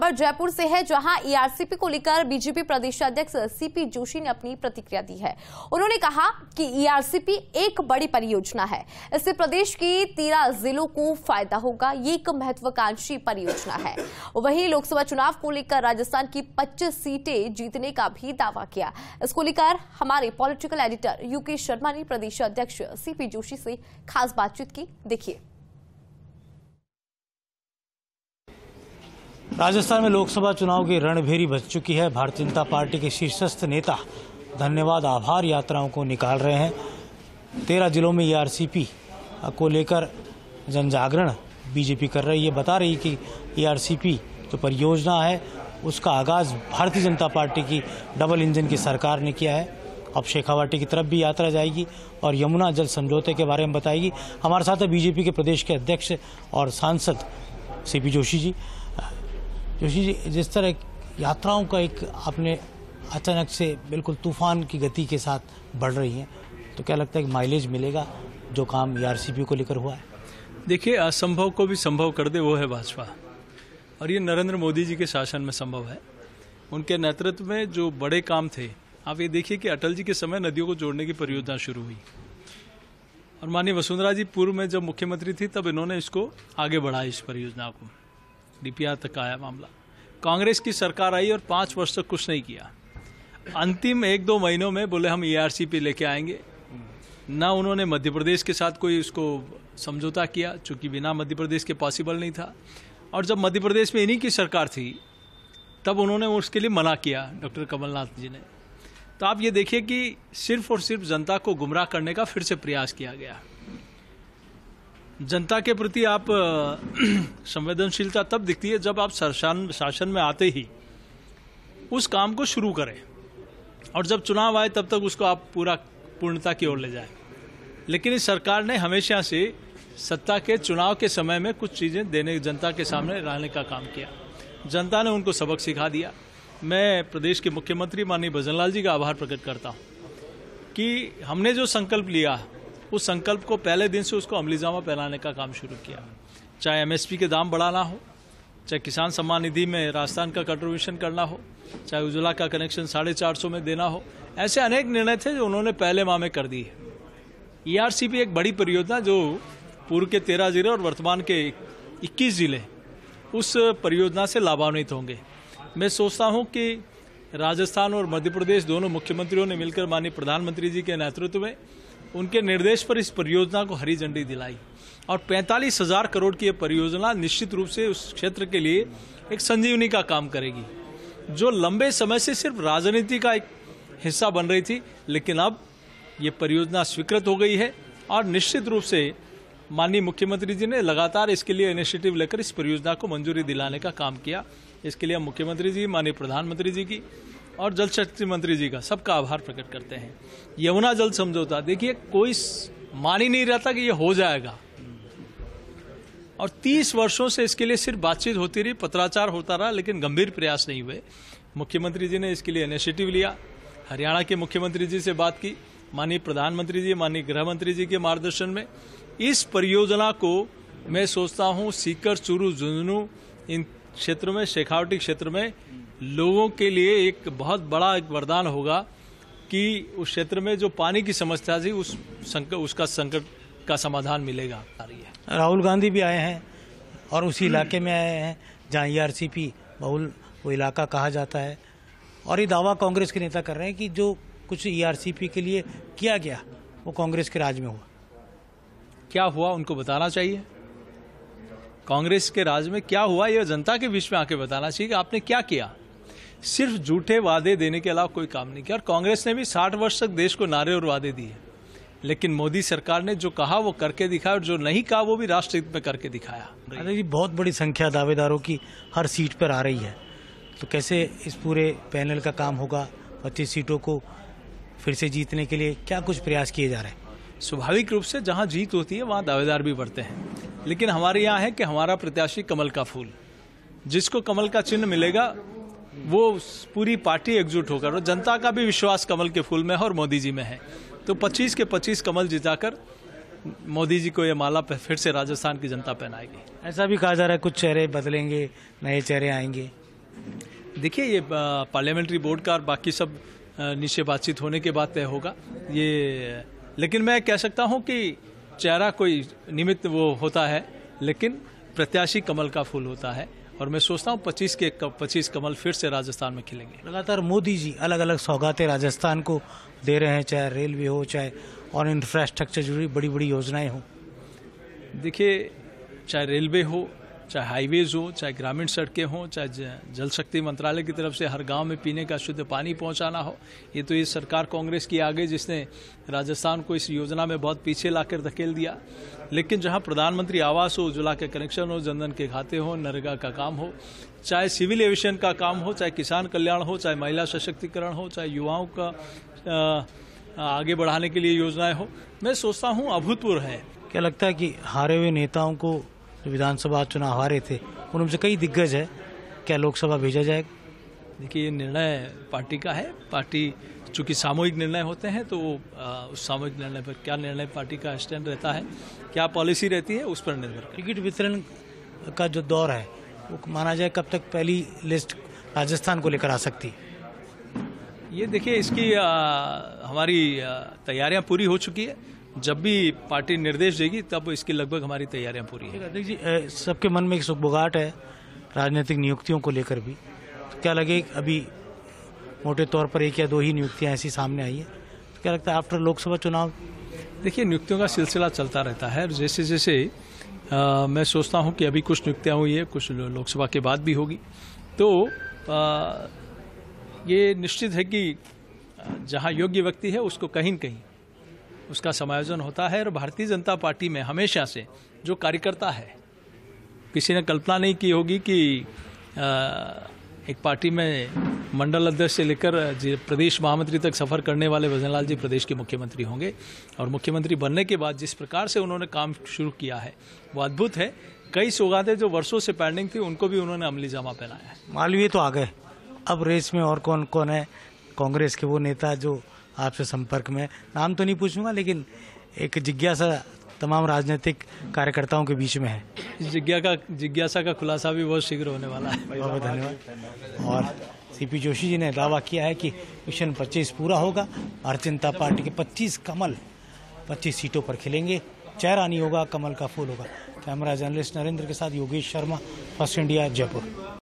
जयपुर से है, जहां ईआरसीपी को लेकर बीजेपी प्रदेशाध्यक्ष सीपी जोशी ने अपनी प्रतिक्रिया दी है। उन्होंने कहा कि ईआरसीपी एक बड़ी परियोजना है, इससे प्रदेश के 13 जिलों को फायदा होगा। ये एक महत्वाकांक्षी परियोजना है। वहीं लोकसभा चुनाव को लेकर राजस्थान की 25 सीटें जीतने का भी दावा किया। इसको लेकर हमारे पॉलिटिकल एडिटर यूके शर्मा ने प्रदेशाध्यक्ष सीपी जोशी से खास बातचीत की। देखिए। राजस्थान में लोकसभा चुनाव की रणभेरी बज चुकी है। भारतीय जनता पार्टी के शीर्षस्थ नेता धन्यवाद आभार यात्राओं को निकाल रहे हैं। 13 जिलों में ईआरसीपी को लेकर जनजागरण बीजेपी कर रही है। बता रही कि ईआरसीपी जो परियोजना है उसका आगाज भारतीय जनता पार्टी की डबल इंजन की सरकार ने किया है। अब शेखावाटी की तरफ भी यात्रा जाएगी और यमुना जल समझौते के बारे में बताएगी। हमारे साथ है बीजेपी के प्रदेश के अध्यक्ष और सांसद सीपी जोशी जी। जोशी जी, जिस तरह यात्राओं का एक आपने अचानक से बिल्कुल तूफान की गति के साथ बढ़ रही हैं, तो क्या लगता है कि माइलेज मिलेगा जो काम ईआरसीपी को लेकर हुआ है? देखिए, असंभव को भी संभव कर दे वो है भाजपा, और ये नरेंद्र मोदी जी के शासन में संभव है। उनके नेतृत्व में जो बड़े काम थे, आप ये देखिए कि अटल जी के समय नदियों को जोड़ने की परियोजना शुरू हुई, और माननीय वसुंधरा जी पूर्व में जब मुख्यमंत्री थी तब इन्होंने इसको आगे बढ़ाया, इस परियोजना को डीपीआर तक आया मामला। कांग्रेस की सरकार आई और 5 वर्ष तक कुछ नहीं किया। अंतिम 1-2 महीनों में बोले हम ईआरसीपी लेके आएंगे। ना उन्होंने मध्य प्रदेश के साथ कोई उसको समझौता किया, चूंकि बिना मध्य प्रदेश के पॉसिबल नहीं था। और जब मध्य प्रदेश में इन्हीं की सरकार थी तब उन्होंने उसके लिए मना किया, डॉक्टर कमलनाथ जी ने। तो आप ये देखिए कि सिर्फ और सिर्फ जनता को गुमराह करने का फिर से प्रयास किया गया। जनता के प्रति आप संवेदनशीलता तब दिखती है जब आप शासन में आते ही उस काम को शुरू करें, और जब चुनाव आए तब तक उसको आप पूर्णता की ओर ले जाएं। लेकिन इस सरकार ने हमेशा से सत्ता के चुनाव के समय में कुछ चीजें देने, जनता के सामने लाने का काम किया। जनता ने उनको सबक सिखा दिया। मैं प्रदेश के मुख्यमंत्री माननीय भजनलाल जी का आभार प्रकट करता हूं कि हमने जो संकल्प लिया उस संकल्प को पहले दिन से उसको अमलीजामा पहनाने का काम शुरू किया। चाहे एमएसपी के दाम बढ़ाना हो, चाहे किसान सम्मान निधि में राजस्थान का कंट्रीब्यूशन करना हो, चाहे उज्ज्वला का कनेक्शन 450 में देना हो, ऐसे अनेक निर्णय थे जो उन्होंने पहले माह में कर दिए। ईआरसीपी एक बड़ी परियोजना जो पूर्व के 13 जिले और वर्तमान के 21 जिले उस परियोजना से लाभान्वित होंगे। मैं सोचता हूं कि राजस्थान और मध्य प्रदेश दोनों मुख्यमंत्रियों ने मिलकर माननीय प्रधानमंत्री जी के नेतृत्व में उनके निर्देश पर इस परियोजना को हरी झंडी दिलाई, और 45,000 करोड़ की यह परियोजना निश्चित रूप से उस क्षेत्र के लिए एक संजीवनी का काम करेगी, जो लंबे समय से सिर्फ राजनीति का एक हिस्सा बन रही थी। लेकिन अब ये परियोजना स्वीकृत हो गई है, और निश्चित रूप से माननीय मुख्यमंत्री जी ने लगातार इसके लिए इनिशिएटिव लेकर इस परियोजना को मंजूरी दिलाने का काम किया। इसके लिए हम मुख्यमंत्री जी, माननीय प्रधानमंत्री जी की और जल शक्ति मंत्री जी का सबका आभार प्रकट करते हैं। यमुना जल समझौता, देखिए कोई मान ही नहीं रहता कि ये हो जाएगा, और 30 वर्षों से इसके लिए सिर्फ बातचीत होती रही, पत्राचार होता रहा, लेकिन गंभीर प्रयास नहीं हुए। मुख्यमंत्री जी ने इसके लिए इनिशिएटिव लिया, हरियाणा के मुख्यमंत्री जी से बात की, माननीय प्रधानमंत्री जी, माननीय गृह मंत्री जी के मार्गदर्शन में इस परियोजना को मैं सोचता हूं सीकर, चूरू, झुंझुनू इन क्षेत्रों में, शेखावाटी क्षेत्र में लोगों के लिए एक बहुत बड़ा एक वरदान होगा कि उस क्षेत्र में जो पानी की समस्या थी उसका संकट का समाधान मिलेगा। राहुल गांधी भी आए हैं और उसी इलाके में आए हैं जहां ईआरसीपी बहुल वो इलाका कहा जाता है, और ये दावा कांग्रेस के नेता कर रहे हैं कि जो कुछ ईआरसीपी के लिए किया गया वो कांग्रेस के राज में हुआ। क्या हुआ उनको बताना चाहिए। कांग्रेस के राज में क्या हुआ यह जनता के बीच में आके बताना चाहिए कि आपने क्या किया। सिर्फ झूठे वादे देने के अलावा कोई काम नहीं किया। और कांग्रेस ने भी 60 वर्ष तक देश को नारे और वादे दिए, लेकिन मोदी सरकार ने जो कहा वो करके दिखाया, और जो नहीं कहा वो भी राष्ट्रहित में करके दिखाया। अरे जी, बहुत बड़ी संख्या दावेदारों की हर सीट पर आ रही है, तो कैसे इस पूरे पैनल का काम होगा? 25 सीटों को फिर से जीतने के लिए क्या कुछ प्रयास किए जा रहे हैं? स्वाभाविक रूप से जहां जीत होती है वहां दावेदार भी बढ़ते हैं, लेकिन हमारे यहाँ है कि हमारा प्रत्याशी कमल का फूल, जिसको कमल का चिन्ह मिलेगा वो पूरी पार्टी एकजुट होकर, और जनता का भी विश्वास कमल के फूल में है और मोदी जी में है। तो 25 के 25 कमल जिताकर मोदी जी को ये माला फिर से राजस्थान की जनता पहनाएगी। ऐसा भी कहा जा रहा है कुछ चेहरे बदलेंगे, नए चेहरे आएंगे। देखिए, ये पार्लियामेंट्री बोर्ड का और बाकी सब नीचे बातचीत होने के बाद तय होगा ये। लेकिन मैं कह सकता हूं कि चेहरा कोई निमित्त वो होता है, लेकिन प्रत्याशी कमल का फूल होता है। और मैं सोचता हूं 25 कमल फिर से राजस्थान में खिलेंगे। लगातार मोदी जी अलग अलग सौगातें राजस्थान को दे रहे हैं, चाहे रेलवे हो, चाहे और इंफ्रास्ट्रक्चर जुड़ी बड़ी बड़ी योजनाएं हो। देखिए, चाहे रेलवे हो, चाहे हाईवेज हो, चाहे ग्रामीण सड़कें हों, चाहे जल शक्ति मंत्रालय की तरफ से हर गांव में पीने का शुद्ध पानी पहुंचाना हो, ये तो ये सरकार कांग्रेस की आ गई जिसने राजस्थान को इस योजना में बहुत पीछे लाकर धकेल दिया। लेकिन जहां प्रधानमंत्री आवास हो, उज्ज्वला के कनेक्शन हो, जनधन के खाते हो, नरेगा का काम हो, चाहे सिविल एविएशन का काम हो, चाहे किसान कल्याण हो, चाहे महिला सशक्तिकरण हो, चाहे युवाओं का आगे बढ़ाने के लिए योजनाएं हो, मैं सोचता हूँ अभूतपूर्व है। क्या लगता है कि हारे हुए नेताओं को, जो विधानसभा चुनाव हारे थे, उनमें से कई दिग्गज है, क्या लोकसभा भेजा जाएगा? देखिए, ये निर्णय पार्टी का है। पार्टी चूंकि सामूहिक निर्णय होते हैं, तो उस सामूहिक निर्णय पर क्या निर्णय पार्टी का स्टैंड रहता है, क्या पॉलिसी रहती है, उस पर निर्भर करता है। टिकट वितरण का जो दौर है वो माना जाए कब तक पहली लिस्ट राजस्थान को लेकर आ सकती है? ये देखिए, इसकी हमारी तैयारियां पूरी हो चुकी है। जब भी पार्टी निर्देश देगी तब इसकी लगभग हमारी तैयारियां पूरी हैं। देखिए, सबके मन में एक सुखबुगाहट है राजनीतिक नियुक्तियों को लेकर भी। तो क्या लगे, अभी मोटे तौर पर 1 या 2 ही नियुक्तियां ऐसी सामने आई है, तो क्या लगता है आफ्टर लोकसभा चुनाव? देखिए, नियुक्तियों का सिलसिला चलता रहता है। जैसे जैसे मैं सोचता हूं कि अभी कुछ नियुक्तियां हुई है, कुछ लोकसभा के बाद भी होगी, तो ये निश्चित है कि जहां योग्य व्यक्ति है उसको कहीं न कहीं उसका समायोजन होता है। और भारतीय जनता पार्टी में हमेशा से जो कार्यकर्ता है, किसी ने कल्पना नहीं की होगी कि एक पार्टी में मंडल अध्यक्ष से लेकर प्रदेश महामंत्री तक सफर करने वाले भजनलाल जी प्रदेश के मुख्यमंत्री होंगे। और मुख्यमंत्री बनने के बाद जिस प्रकार से उन्होंने काम शुरू किया है वो अद्भुत है। कई सौगातें जो वर्षों से पेंडिंग थी उनको भी उन्होंने अमली जामा पहनाया है। मालवीय तो आ गए, अब रेस में और कौन कौन है कांग्रेस के वो नेता जो आपसे संपर्क में? नाम तो नहीं पूछूंगा, लेकिन एक जिज्ञासा तमाम राजनीतिक कार्यकर्ताओं के बीच में है। इस जिज्ञासा का खुलासा भी बहुत शीघ्र होने वाला है। बहुत बहुत धन्यवाद। और सीपी जोशी जी ने दावा किया है कि मिशन 25 पूरा होगा। भारतीय जनता पार्टी के 25 कमल 25 सीटों पर खिलेंगे। चेहरा नहीं होगा, कमल का फूल होगा। कैमरा जर्नलिस्ट नरेंद्र के साथ योगेश शर्मा, फर्स्ट इंडिया, जयपुर।